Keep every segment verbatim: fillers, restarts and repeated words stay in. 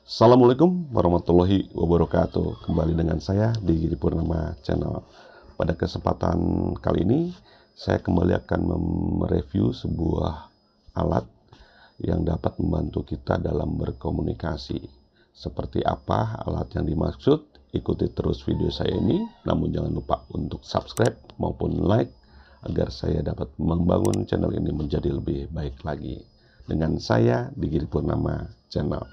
Assalamualaikum warahmatullahi wabarakatuh. Kembali dengan saya di Giri Purnama Channel. Pada kesempatan kali ini saya kembali akan mereview sebuah alat yang dapat membantu kita dalam berkomunikasi. Seperti apa alat yang dimaksud? Ikuti terus video saya ini. Namun jangan lupa untuk subscribe maupun like agar saya dapat membangun channel ini menjadi lebih baik lagi. Dengan saya di Giri Purnama Channel.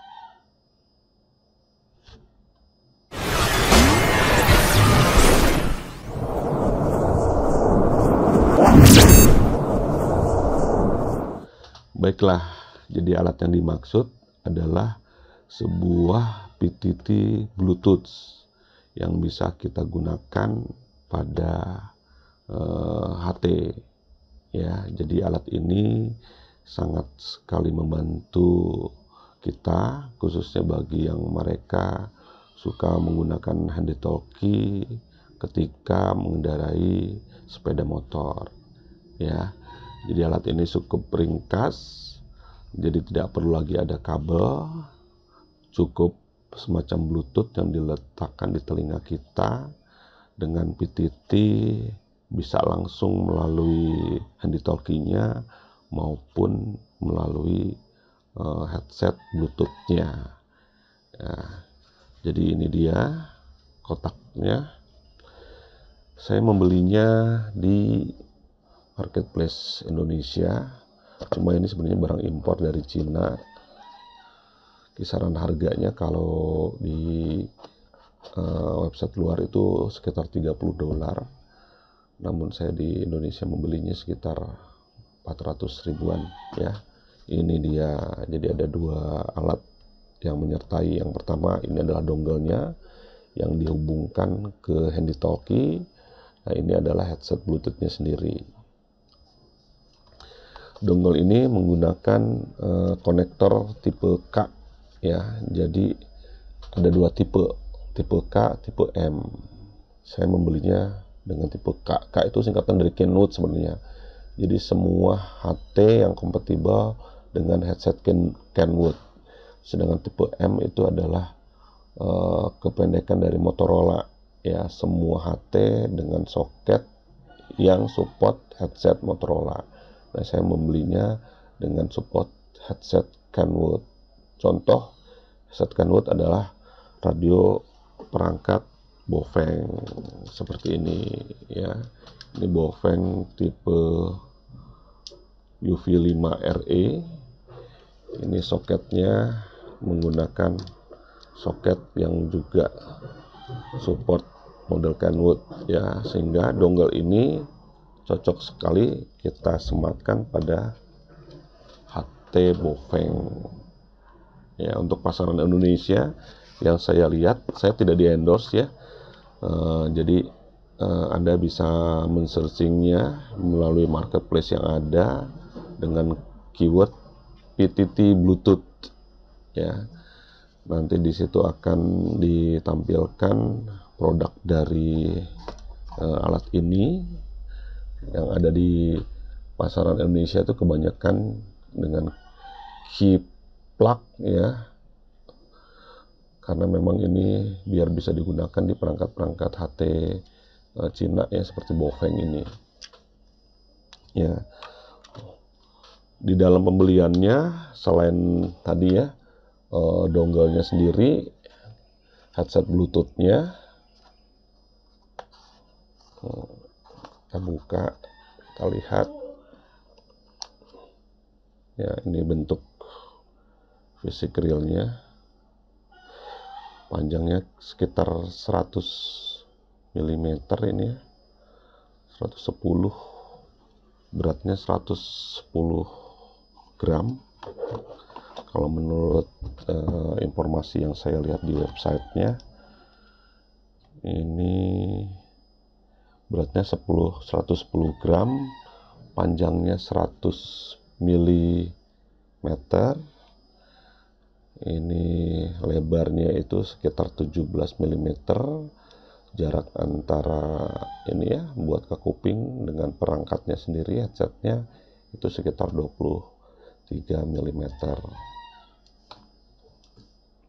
Baiklah, jadi alat yang dimaksud adalah sebuah P T T Bluetooth yang bisa kita gunakan pada uh, H T. Ya, jadi alat ini sangat sekali membantu kita, khususnya bagi yang mereka suka menggunakan handy talkie ketika mengendarai sepeda motor. Ya. Jadi alat ini cukup ringkas, jadi tidak perlu lagi ada kabel, cukup semacam Bluetooth yang diletakkan di telinga kita. Dengan P T T bisa langsung melalui handy talkie-nya maupun melalui uh, headset Bluetooth-nya. Ya, jadi ini dia kotaknya. Saya membelinya di Marketplace Indonesia, cuma ini sebenarnya barang impor dari Cina. Kisaran harganya kalau di uh, website luar itu sekitar tiga puluh dolar, namun saya di Indonesia membelinya sekitar empat ratus ribuan. Ya, ini dia. Jadi ada dua alat yang menyertai. Yang pertama ini adalah dongle-nya yang dihubungkan ke handy talkie. Nah, ini adalah headset Bluetooth-nya sendiri. Dongle ini menggunakan uh, konektor tipe K, ya. Jadi ada dua tipe, tipe K, tipe M. Saya membelinya dengan tipe K. K itu singkatan dari Kenwood sebenarnya. Jadi semua H T yang kompatibel dengan headset Ken Kenwood. Sedangkan tipe M itu adalah uh, kependekan dari Motorola, ya. Semua H T dengan soket yang support headset Motorola. Nah, saya membelinya dengan support headset Kenwood. Contoh headset Kenwood adalah radio perangkat Bofeng seperti ini, ya. Ini Bofeng tipe U V lima R E. Ini soketnya menggunakan soket yang juga support model Kenwood, ya, sehingga dongle ini cocok sekali kita sematkan pada H T Bofeng. Ya, untuk pasaran Indonesia yang saya lihat, saya tidak di endorse, ya. Uh, jadi uh, Anda bisa men-searchingnya melalui marketplace yang ada dengan keyword P T T Bluetooth, ya. Nanti di situ akan ditampilkan produk dari uh, alat ini. Yang ada di pasaran Indonesia itu kebanyakan dengan key plug, ya, karena memang ini biar bisa digunakan di perangkat-perangkat H T uh, Cina, ya, seperti Bofeng ini, ya. Di dalam pembeliannya selain tadi, ya, uh, dongle-nya sendiri, headset Bluetooth-nya, uh, kita buka, kita lihat, ya, ini bentuk fisik realnya. Panjangnya sekitar seratus milimeter ini, ya, seratus sepuluh, beratnya seratus sepuluh gram. Kalau menurut uh, informasi yang saya lihat di websitenya, ini beratnya seratus sepuluh gram, panjangnya seratus milimeter. Ini lebarnya itu sekitar tujuh belas milimeter. Jarak antara ini, ya, buat ke kuping dengan perangkatnya sendiri, headsetnya, itu sekitar dua puluh tiga milimeter.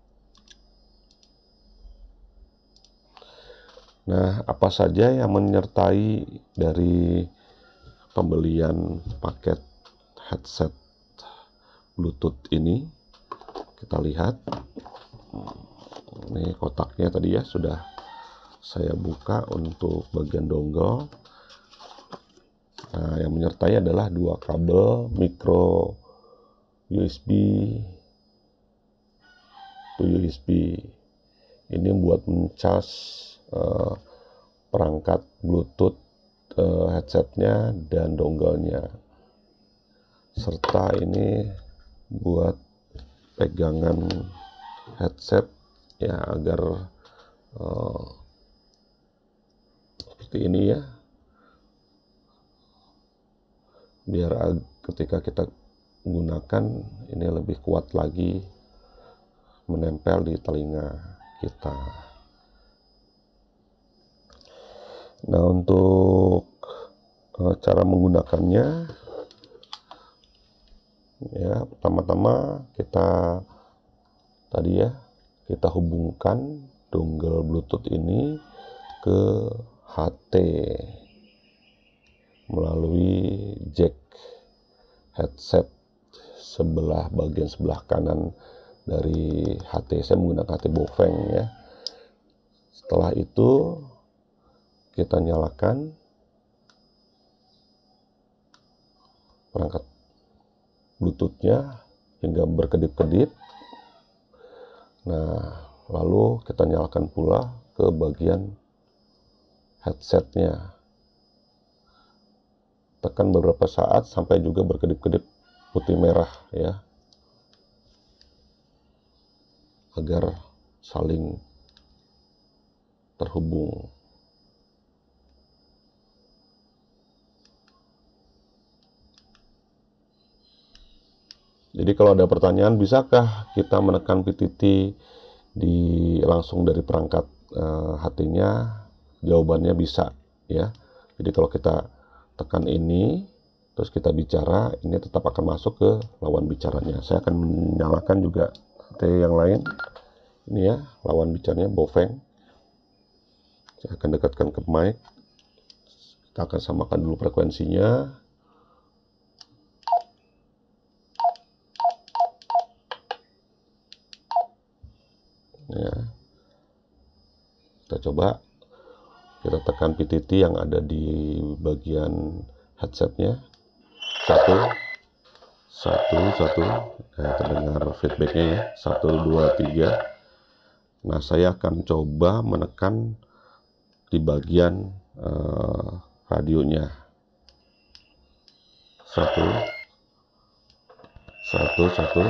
Nah, apa saja yang menyertai dari pembelian paket headset Bluetooth ini? Kita lihat. Ini kotaknya tadi ya sudah saya buka untuk bagian dongle. Nah, yang menyertai adalah dua kabel micro U S B to U S B. Ini buat mencas uh, perangkat Bluetooth uh, headsetnya dan dongle-nya. Serta ini buat pegangan headset ya, agar uh, seperti ini ya, biar ketika kita gunakan ini lebih kuat lagi menempel di telinga kita. Nah, untuk uh, cara menggunakannya ya, pertama-tama kita tadi ya kita hubungkan dongle Bluetooth ini ke H T melalui jack headset sebelah bagian sebelah kanan dari H T. Saya menggunakan H T Bofeng ya. Setelah itu kita nyalakan perangkat Bluetooth-nya hingga berkedip-kedip. Nah, lalu kita nyalakan pula ke bagian headsetnya. Tekan beberapa saat sampai juga berkedip-kedip putih merah ya, agar saling terhubung. Jadi kalau ada pertanyaan, bisakah kita menekan P T T di langsung dari perangkat uh, H T-nya? Jawabannya bisa ya. Jadi kalau kita tekan ini terus kita bicara, ini tetap akan masuk ke lawan bicaranya. Saya akan menyalakan juga H T yang lain. Ini ya, lawan bicaranya Bofeng. Saya akan dekatkan ke mic. Kita akan samakan dulu frekuensinya. Ya. Kita coba. Kita tekan P T T yang ada di bagian headsetnya. Satu, satu, satu. Nah, terdengar feedbacknya ya. Satu, dua, tiga. Nah, saya akan coba menekan di bagian uh, radionya. Satu, satu, satu.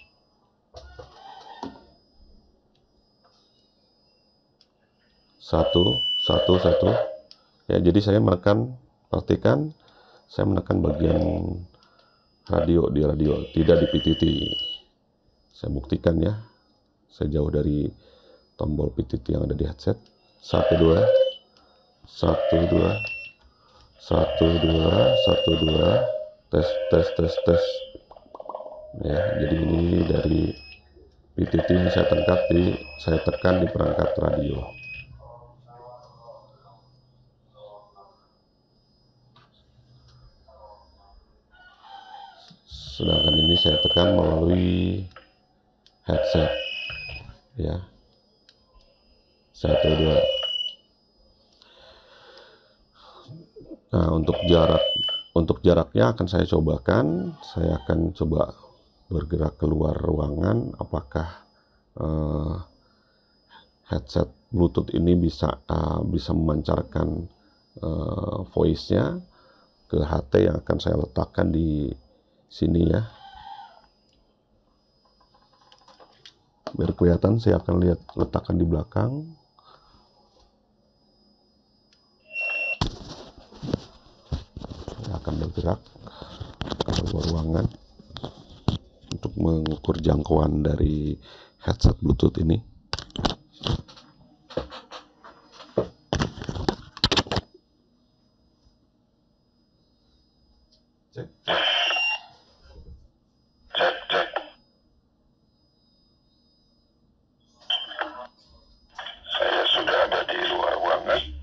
Satu, satu, satu. Ya, jadi saya menekan, perhatikan, saya menekan bagian radio di radio, tidak di P T T. Saya buktikan ya. Saya jauh dari tombol P T T yang ada di headset. Satu, dua. Satu, dua. Satu, dua. Satu, dua. Tes, tes, tes, tes. Ya, jadi ini dari P T T ini saya tekan di, saya tekan di perangkat radio. Sedangkan ini saya tekan melalui headset ya. Satu, dua. Nah, untuk jarak untuk jaraknya akan saya cobakan. Saya akan coba bergerak keluar ruangan, apakah uh, headset Bluetooth ini bisa uh, bisa memancarkan uh, voice-nya ke H T yang akan saya letakkan di sini ya. Biar kelihatan, saya akan lihat letakkan di belakang. Saya akan bergerak ke luar ruangan untuk mengukur jangkauan dari headset Bluetooth ini. Cek. Cek, cek. Saya sudah ada di luar ruangan.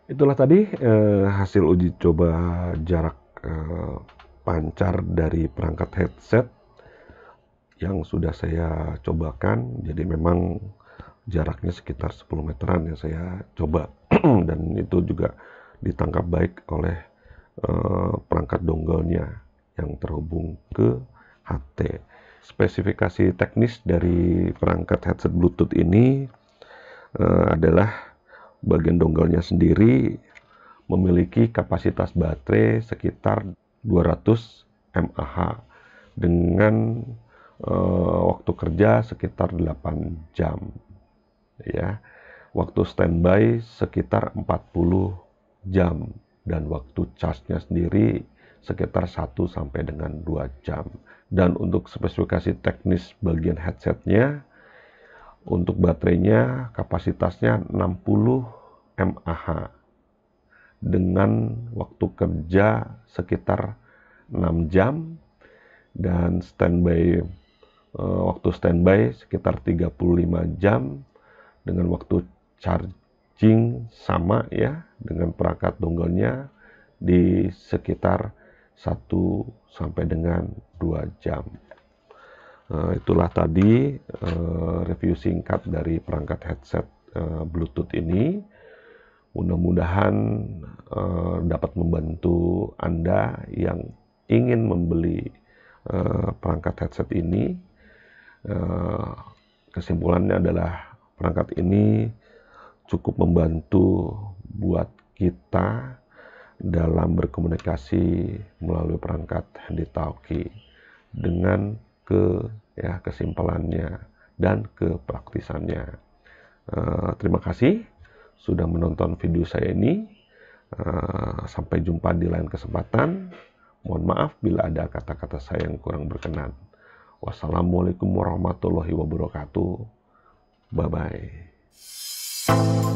Itulah tadi eh, hasil uji coba jarak eh, pancar dari perangkat headset yang sudah saya cobakan. Jadi memang jaraknya sekitar sepuluh meteran yang saya coba dan itu juga ditangkap baik oleh eh, perangkat dongle-nya yang terhubung ke H T. Spesifikasi teknis dari perangkat headset Bluetooth ini eh, adalah bagian dongle-nya sendiri memiliki kapasitas baterai sekitar dua ratus mAh dengan uh, waktu kerja sekitar delapan jam, ya. Waktu standby sekitar empat puluh jam dan waktu charge-nya sendiri sekitar satu sampai dengan dua jam. Dan untuk spesifikasi teknis bagian headsetnya, untuk baterainya kapasitasnya enam puluh mAh dengan waktu kerja sekitar enam jam dan standby eh, waktu standby sekitar tiga puluh lima jam dengan waktu charging sama ya dengan perangkat dongle-nya di sekitar satu sampai dengan dua jam. Uh, itulah tadi uh, review singkat dari perangkat headset uh, Bluetooth ini. Mudah-mudahan uh, dapat membantu Anda yang ingin membeli uh, perangkat headset ini. Uh, kesimpulannya adalah perangkat ini cukup membantu buat kita dalam berkomunikasi melalui perangkat handy-talkie dengan ke ya kesimpulannya dan kepraktisannya. Uh, terima kasih sudah menonton video saya ini. Uh, sampai jumpa di lain kesempatan. Mohon maaf bila ada kata-kata saya yang kurang berkenan. Wassalamualaikum warahmatullahi wabarakatuh. Bye bye.